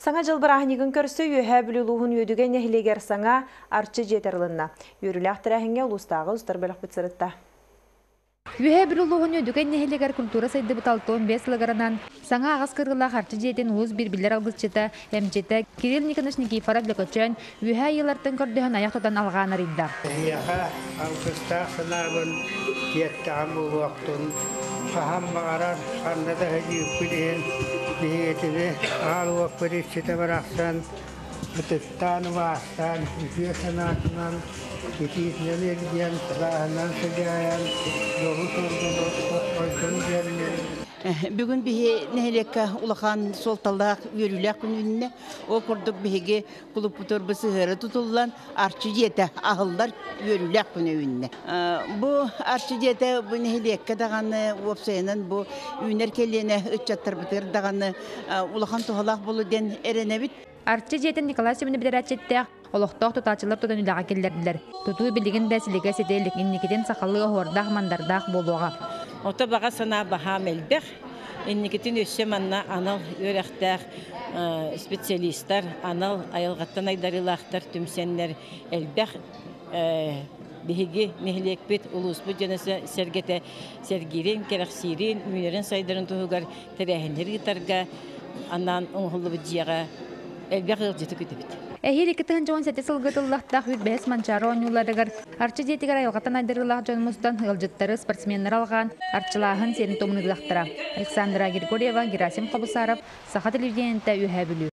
Саңа жыл барахынығын көрсі үйе білілуғын өдіген ехілегер саңа арчы жетерлінна. Өрілі ақтырахынға ұлыстағы ұстар бөлік бұтсырытта. Үйе білілуғын өдіген ехілегер культура сайды бұталтуын 5 лығырынан саңа ағыз кырғылақ арчы жетін ұлыз бір-білер алғызчыта, әмчеті Кирилл Никонович Никифоров лөкөтчен үйе елартын көрдіғін аяқтыдан алғаны рейді. Үйеға алғыстақ сынағын еттіғамы уақтын сахам мағарар қандада ғажи өкілген бейетіні ал өкілетшіті барақсан бұтыттан уақтан үйе санатынан кетесінен ерген сылағынан сыгаян жоғы тұрдың ойдың жерінен. Бүгін бігі нәйлекке ұлақан солталақ өрілік күніне о күрдік бігі құлып бұтыр сығыры тұтылған арчы жеті ағылдар өрілік күніне. Бұл арчы жеті бұл нәйлекке дағаны опсайынан бұл үйінер келені үтчаттар бұтыр дағаны ұлақан тұғалақ болу ден әренебіт. Арчы жетін Николай Семені білер әтчеттіғ, олықтық тұтачылар тұдан үліға келдерділер. Тұту білігін бәсілігі сетелік иннекеден сақалығы ордақ мандардақ болуға. Ота баға сана баға мәлбәқ, иннекетін өссе манна анал өрәқтәқ специалисттар, анал айылғаттан айдарылақтар, түмсенлер әлбәқ биһиги нехлекпет улуспут жанасы сергете сергирин керахсирин мүнерин сайдарын тугар терехендер гитарга анан оңхулу бижага элбек жете күтүбүт. Эхили кытын жон сете сылгытыллахтах үт бәс манчары онюладыгар. Арчы жетигер айылғаттан айдырылах жонмустан ылжыттары спортсменнер алған арчылағын серін томынылақтыра. Александра Григорьева, Герасим Қобусаров, Саха телевидениенте үйе білу.